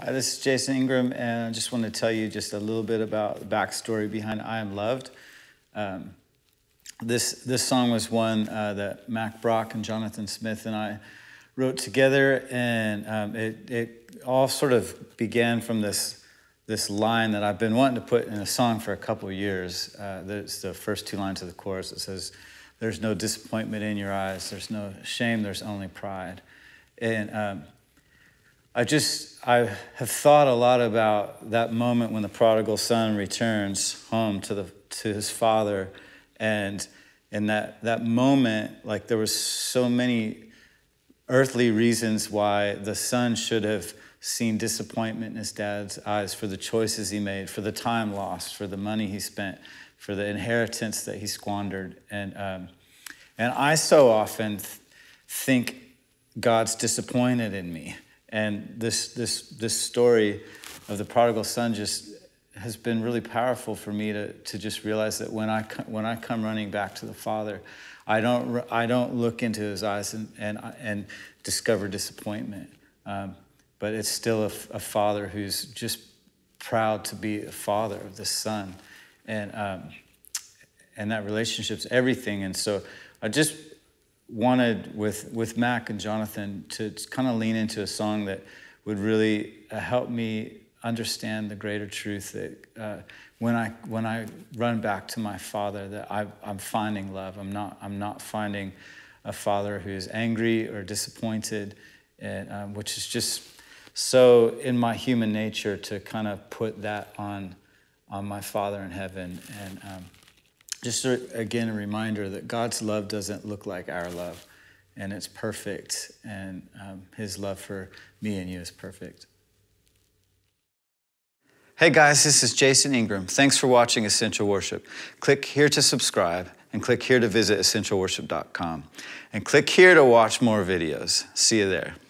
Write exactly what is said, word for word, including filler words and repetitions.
Hi, this is Jason Ingram, and I just want to tell you just a little bit about the backstory behind I Am Loved. Um, this, this song was one uh, that Mac Brock and Jonathan Smith and I wrote together, and um, it, it all sort of began from this, this line that I've been wanting to put in a song for a couple of years. Uh, it's the first two lines of the chorus. It says, "There's no disappointment in your eyes, there's no shame, there's only pride." And um, I just, I have thought a lot about that moment when the prodigal son returns home to the to his father, and in that that moment, like there was so many earthly reasons why the son should have seen disappointment in his dad's eyes for the choices he made, for the time lost, for the money he spent, for the inheritance that he squandered, and um, and I so often th- think God's disappointed in me. And this this this story of the prodigal son just has been really powerful for me to to just realize that when I when I come running back to the Father, I don't I don't look into his eyes and and and discover disappointment, um, but it's still a, a Father who's just proud to be a father of the son, and um, and that relationship's everything. And so I just wanted with with Mac and Jonathan to kind of lean into a song that would really uh, help me understand the greater truth that uh, when I when I run back to my Father, that I, I'm finding love. I'm not I'm not finding a Father who is angry or disappointed, and um, which is just so in my human nature to kind of put that on on my Father in heaven. And um, Just, again, a reminder that God's love doesn't look like our love, and it's perfect, and um, his love for me and you is perfect. Hey guys, this is Jason Ingram. Thanks for watching Essential Worship. Click here to subscribe, and click here to visit essential worship dot com. And click here to watch more videos. See you there.